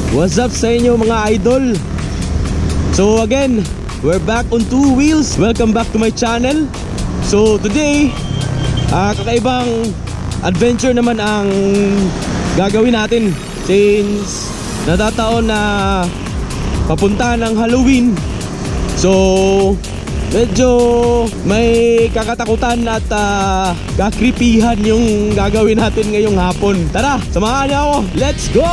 What's up sa inyo mga idol? So again, we're back on two wheels. Welcome back to my channel. So today, kakaibang adventure naman ang gagawin natin. Since natataon na papunta ng Halloween, so medyo may kakatakutan at kakripihan yung gagawin natin ngayong hapon. Tara, samahan niyo ako. Let's go!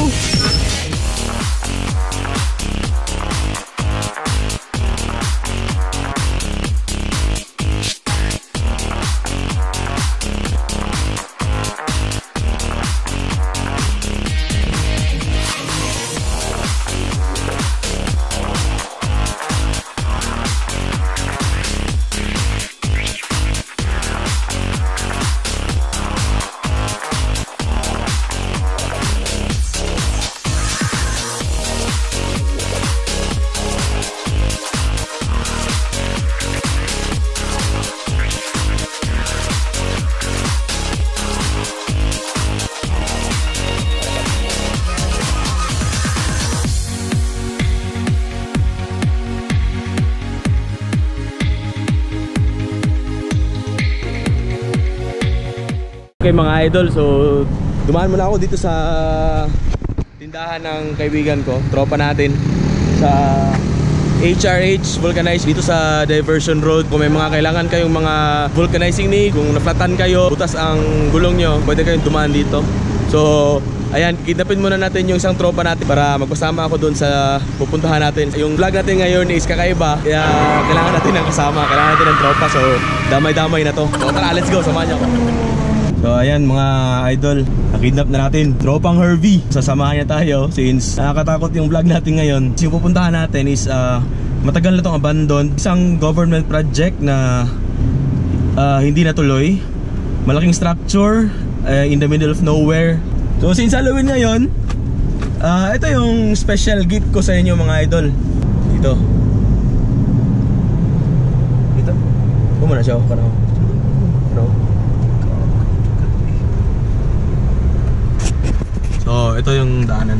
Okay mga idol, so dumaan muna ako dito sa tindahan ng kaibigan ko, tropa natin sa HRH Vulcanize dito sa Diversion Road. Kung may mga kailangan kayong mga vulcanizing need, kung naflatan kayo, butas ang gulong nyo, pwede kayong dumaan dito. So ayan, kidnapin muna natin yung isang tropa natin para magkasama ako doon sa pupuntahan natin. Yung vlog natin ngayon is kakaiba, kaya kailangan natin ng kasama, kailangan natin ng tropa. So damay-damay na to. So tara, let's go, samahan nyo ako. So ayan mga idol, nakidnap na natin tropang Hervey. Sasamahan niya tayo since nakakatakot yung vlog natin ngayon. Yung pupuntahan natin is matagal na itong abandoned, isang government project na hindi natuloy. Malaking structure in the middle of nowhere. So since Halloween ngayon, ito yung special gift ko sa inyo mga idol. Dito muna siya, kano. So ito yung daanan.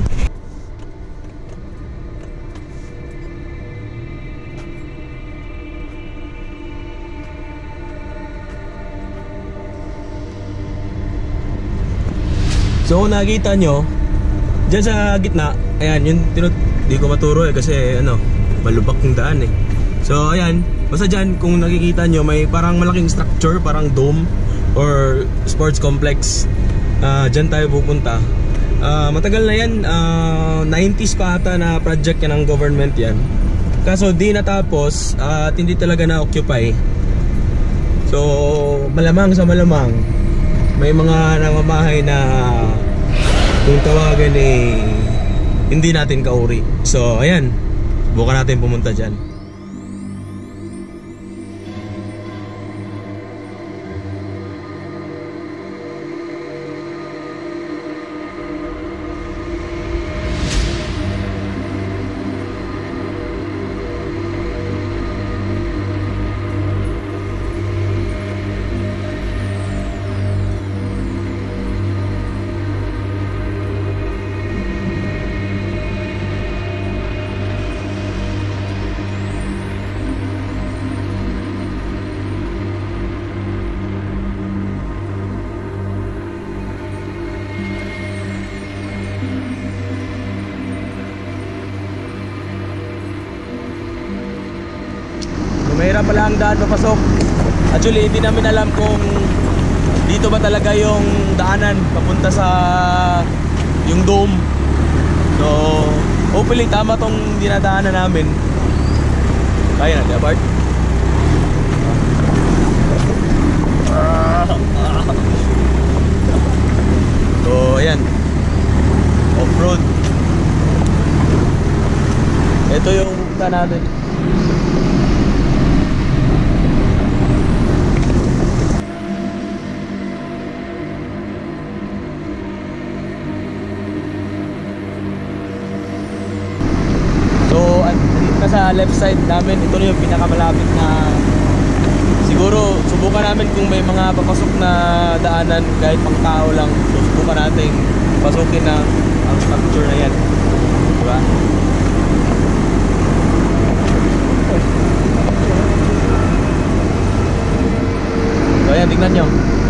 So kung nakikita nyo dyan sa gitna, ayan yung di ko maturo kasi malubak yung daan So ayan, basta dyan kung nakikita nyo may parang malaking structure, parang dome or sports complex. Dyan tayo pupunta. Matagal na yan, 90s pa ata na project yan ng government yan. Kaso di natapos at hindi talaga na-occupy. So malamang sa malamang may mga namamahay na kung tawagan hindi natin kauri. So ayan, bukan natin pumunta dyan. Mahirap pala ang daan papasok. Actually hindi namin alam kung dito ba talaga yung daanan papunta sa yung dome. So hopefully tama tong dinadaanan namin. Kaya na, Bart? So ayan, off-road. Ito yung pupunta natin. Sa left side namin, ito na yung pinakamalapit na siguro subukan namin kung may mga papasok na daanan kahit pang tao lang. So subukan natin pasukin na ang structure na yan. Diba? So ayan, tingnan nyo.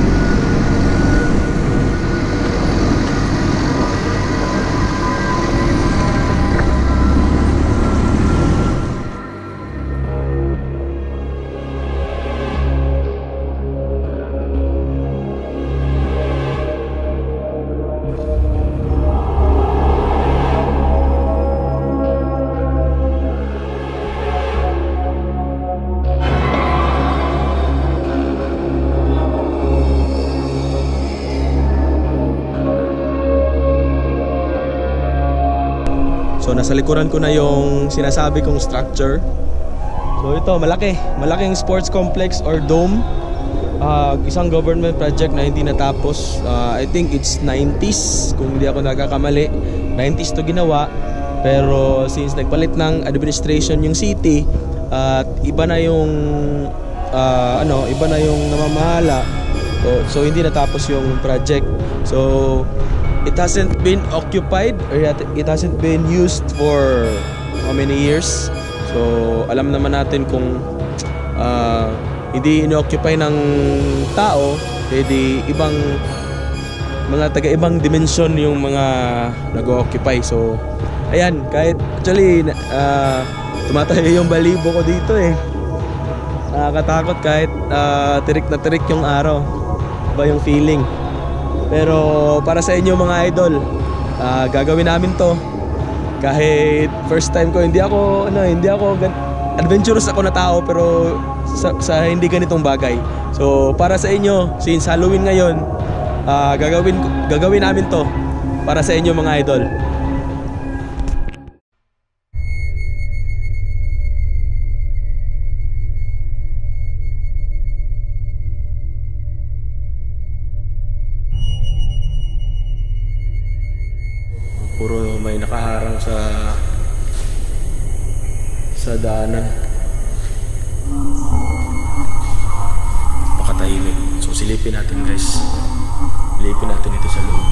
So nasa likuran ko na yung sinasabi kong structure. So ito, malaking sports complex or dome. Isang government project na hindi natapos. I think it's 90s kung hindi ako nagkakamali. 90s to ginawa. Pero since nagpalit ng administration yung city at iba na yung iba na yung namamahala. So hindi natapos yung project. So it hasn't been occupied or it hasn't been used for how many years. So alam naman natin kung hindi ino-occupy ng tao, edi ibang mga taga-ibang dimension yung mga nag-occupy. So ayan, kahit actually tumatayo yung balibo ko dito eh. Nakakatakot kahit tirik na tirik yung araw. Iba yung feeling. Pero para sa inyo mga idol, gagawin namin to. Kahit first time ko, hindi ako adventurous ako na tao, pero sa hindi ganitong bagay. So para sa inyo, since Halloween ngayon, gagawin namin to para sa inyo mga idol. Puro may nakaharang sa daanan. Pakatahimik. So silipin natin guys. Silipin natin ito sa loob.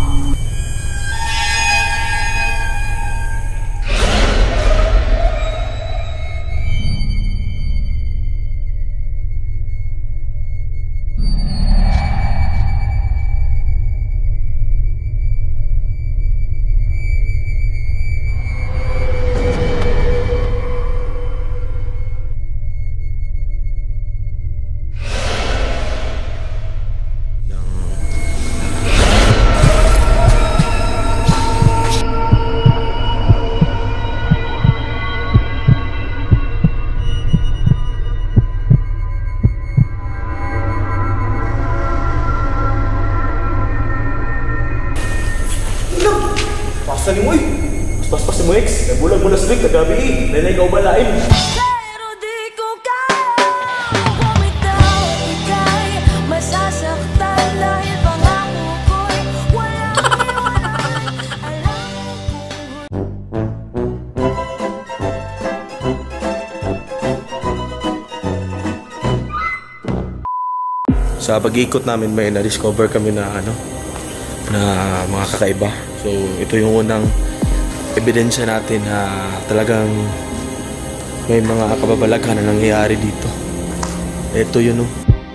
Pasan mo eh. Pas mo ex. Nagbulag mo na swig. Nagabi. Nanay ka ubalain. Pero di ko kaya bumitaw at ika'y masasaktan dahil pangako ko'y walang iwanan. Alam ko. Sa pag-ikot namin may na-discover kami na na mga kakaiba. So ito yung unang ebidensya natin na talagang may mga kababalaghan na nangyayari dito. Ito yun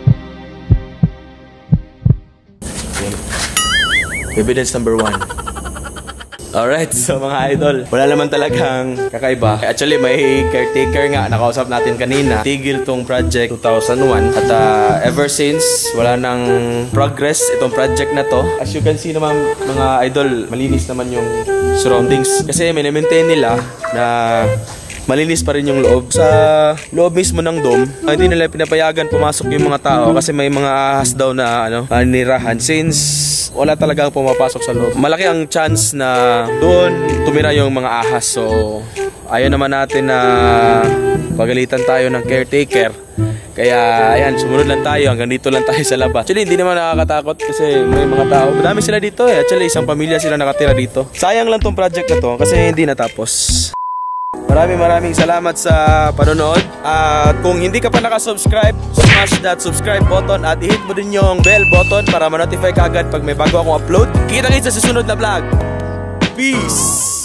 Evidence number 1. Alright, so mga idol, wala naman talagang kakaiba. Actually, may caretaker nga, nakausap natin kanina. Tigil tong project 2001. At ever since, wala nang progress itong project na to. As you can see naman mga idol, malinis naman yung surroundings. Kasi maintain nila na malinis pa rin yung loob. Sa loob mismo ng dome, hindi nila pinapayagan pumasok yung mga tao kasi may mga ahas daw na nirahan. Since wala talagang pumapasok sa loob, malaki ang chance na doon tumira yung mga ahas. So ayaw naman natin na pagalitan tayo ng caretaker. Kaya ayan, sumunod lang tayo, hanggang dito lang tayo sa labas. Actually hindi naman nakakatakot kasi may mga tao, madami sila dito eh. Actually isang pamilya sila nakatira dito. Sayang lang tong project na to kasi hindi natapos. Maraming salamat sa panonood. At kung hindi ka pa nakasubscribe, smash that subscribe button at i-hit mo din yung bell button para ma-notify ka agad pag may bago akong upload. Kita-kits sa susunod na vlog. Peace!